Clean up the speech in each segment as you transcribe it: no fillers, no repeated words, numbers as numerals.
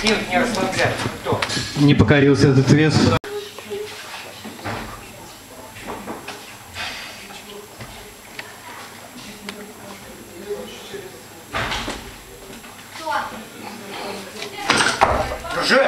Не расслабляй. Кто? Не покорился этот вес. Держи!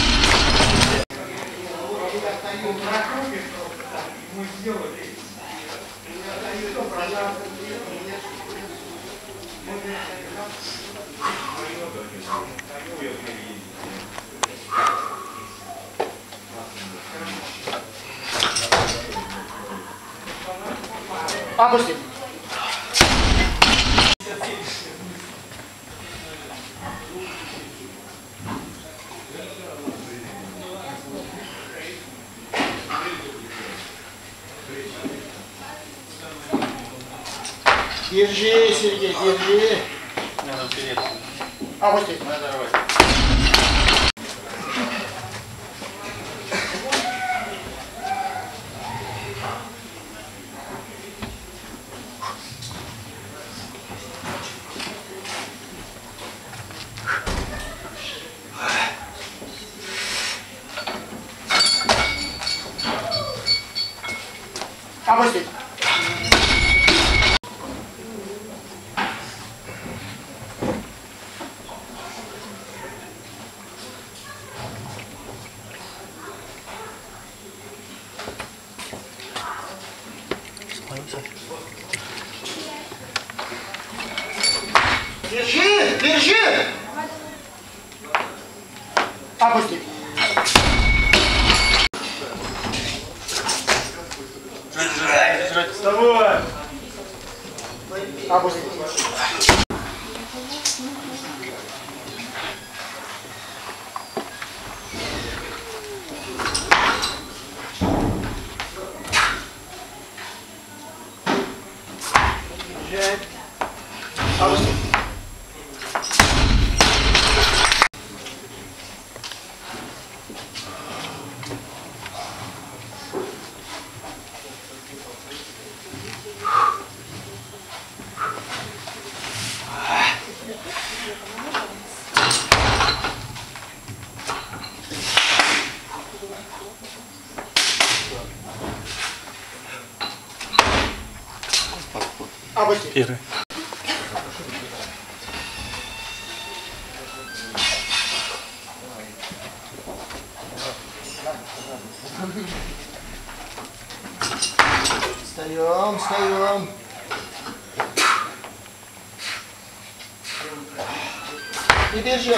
Опусти. Держи, Сергей, держи. Надо вперед. Опусти. Надо рвать. Опусти. Держи, держи. Опусти. Вставай! Опусти. Держи. Опусти. Опусти. Первый. Встаем, встаем. И держи.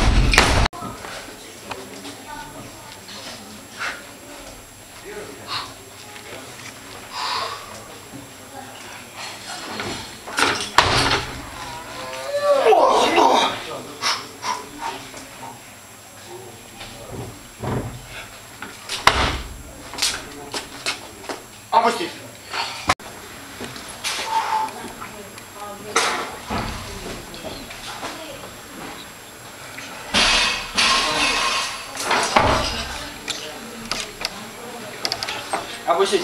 Опусти. Опустить.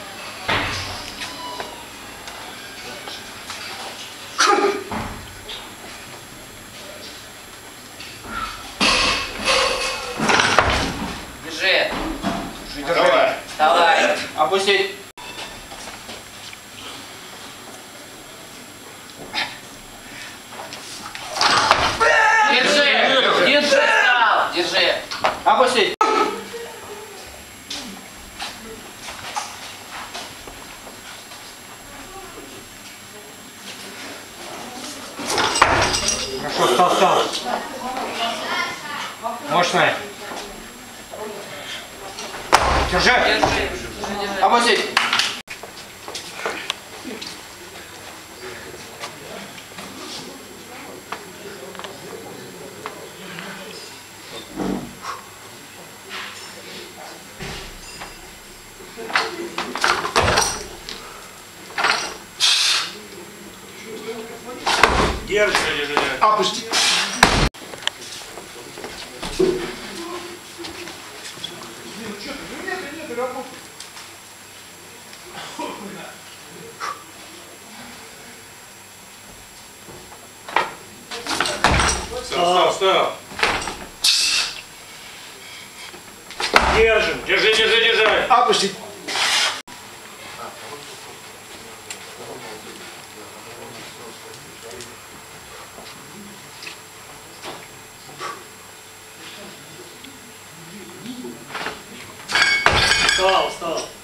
Держи. Давай. Давай. Опустить. Держи. Держи. Стал. Держи. Опустить. Хорошо, встал. Мощная. Держи. Держи. Опустить. Держи. Опусти. Встал. Держим. Держи, держи, держи. Опустить. Встал, встал.